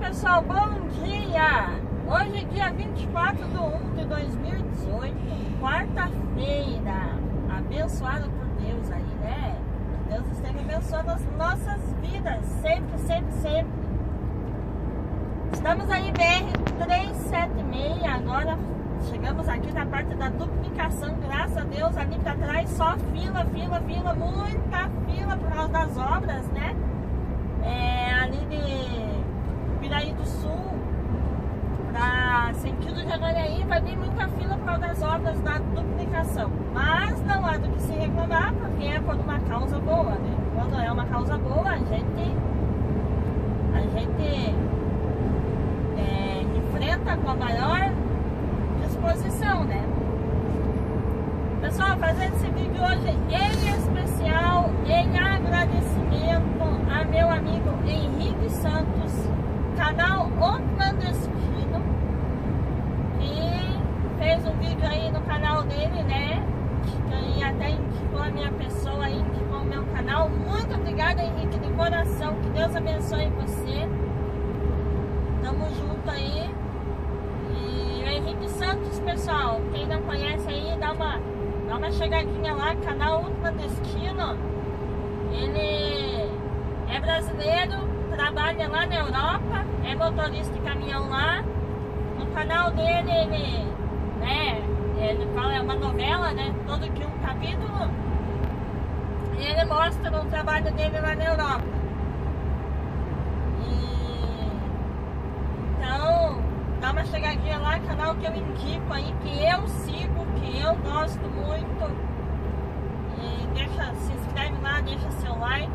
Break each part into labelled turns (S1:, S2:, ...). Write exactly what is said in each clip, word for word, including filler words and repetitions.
S1: pessoal, bom dia! Hoje é dia vinte e quatro de um de dois mil e dezoito, quarta-feira, abençoado por Deus aí, né? Deus esteja abençoando as nossas vidas, sempre, sempre, sempre. Estamos aí B R trezentos e setenta e seis, agora chegamos aqui na parte da duplicação, graças a Deus, ali para trás só fila, fila, fila, muita fila por causa das obras, né? É, ali de Piraí do Sul, para sentido de Jaguariaí, vai vir muita fila por causa das obras da duplicação. Mas não há do que se reclamar, porque é por uma causa boa, né? Quando é uma causa boa, a gente, a gente é, enfrenta com a maior disposição, né? Pessoal, fazendo esse vídeo hoje em especial, em agradecimento a meu amigo Henrique Santos, canal O Clandestino, que fez um vídeo aí no canal dele, né? E até indicou a minha pessoa aí, indicou o meu canal. Muito obrigada, Henrique, de coração. Que Deus abençoe você. Tamo junto aí. E o Henrique Santos, pessoal, quem não conhece aí, dá uma, dá uma chegadinha lá, canal O Clandestino. Ele é brasileiro, trabalha lá na Europa, é motorista de caminhão lá. No canal dele, ele, né, ele fala, é uma novela, né, todo dia um capítulo. E ele mostra o trabalho dele lá na Europa. E, então, dá uma chegadinha lá, canal que eu indico aí, que eu sigo, que eu gosto muito. E deixa, se inscreve lá, deixa seu like.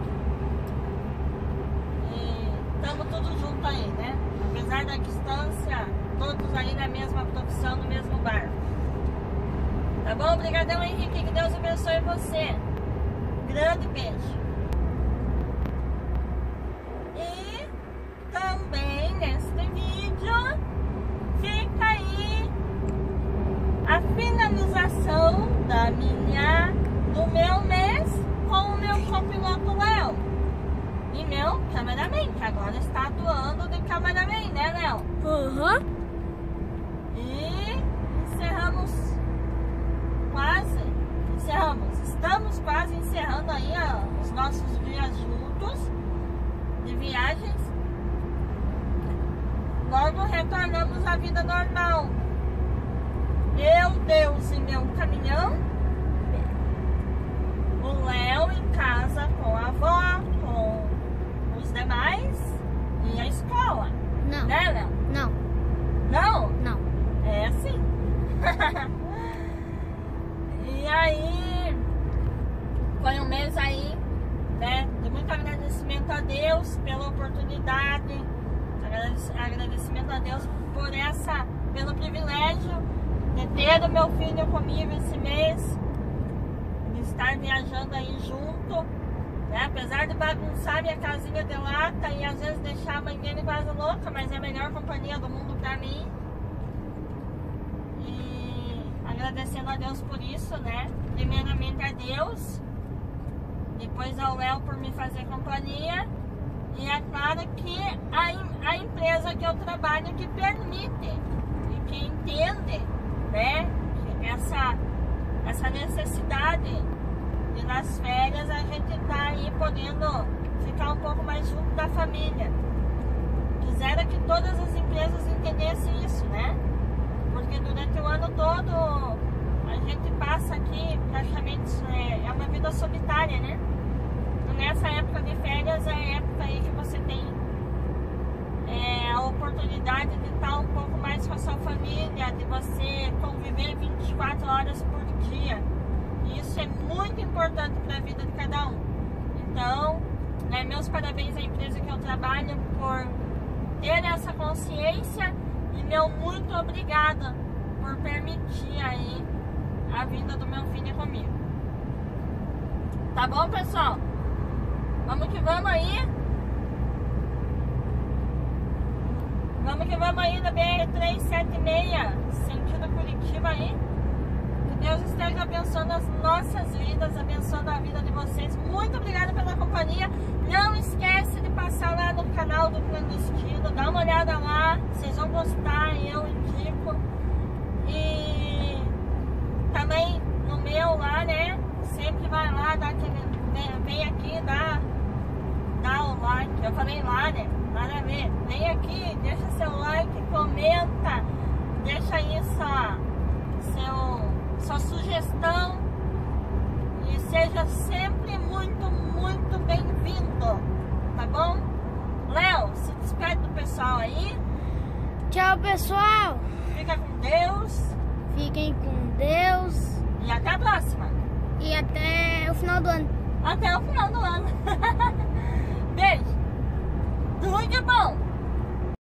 S1: Estamos todos juntos aí, né? Apesar da distância, todos aí na mesma profissão, no mesmo barco. Tá bom? Obrigadão, Henrique. Que Deus abençoe você. Grande beijo. E também neste vídeo fica aí a finalização da minha, do meu mês com o meu copiloto Léo. E meu cameraman, que agora está atuando de cameraman, né, Léo?
S2: Uhum.
S1: E encerramos quase, encerramos, estamos quase encerrando aí ó, os nossos dias juntos de viagens. Logo retornamos à vida normal. Eu, Deus e meu caminhão. O Léo em casa com a avó, com os demais e a escola.
S2: Não.
S1: Né, Léo?
S2: Não.
S1: Não?
S2: Não.
S1: É assim. E aí, foi um mês aí, né, de muito agradecimento a Deus pela oportunidade, agradecimento a Deus por essa, pelo privilégio de ter o meu filho comigo esse mês, de estar viajando aí junto, né? Apesar de bagunçar minha casinha de lata e às vezes deixar a mãe dele quase louca, mas é a melhor companhia do mundo pra mim. E agradecendo a Deus por isso, né? Primeiramente a Deus, depois ao Léo por me fazer companhia. E é claro que a, a empresa que eu trabalho que permite e que entende, né, essa, essa necessidade de nas férias a gente tá aí podendo ficar um pouco mais junto da família. Quisera que todas as empresas entendessem isso, né? Porque durante o ano todo a gente passa aqui praticamente, é, é uma vida solitária, né? Nessa época de férias é a época aí que você tem é, a oportunidade de estar um pouco mais com a sua família, de você conviver vinte e quatro horas por dia. E isso é muito importante para a vida de cada um. Então, né, meus parabéns à empresa que eu trabalho por ter essa consciência e meu muito obrigada por permitir aí a vinda do meu filho comigo. Tá bom, pessoal? Vamos que vamos aí. Vamos que vamos aí na B R trezentos e setenta e seis, sentido Curitiba aí. Que Deus esteja abençoando as nossas vidas, abençoando a vida de vocês. Muito obrigada pela companhia. Não esquece de passar lá no canal do Clandestino, dá uma olhada lá, vocês vão gostar, eu indico. E também no meu lá, né? Sempre vai lá, dá aquele, vem, vem aqui, dá, dá o like. Eu falei lá, né? Nada a ver. Vem aqui, deixa seu like, comenta, deixa aí sua, seu, sua sugestão e seja sempre muito, muito bem-vindo, tá bom? Léo, se despede do pessoal aí.
S2: Tchau, pessoal.
S1: Fica com Deus.
S2: Fiquem com Deus.
S1: E até a próxima.
S2: E até o final do ano.
S1: Até o final do ano. Beijo. Tudo de bom.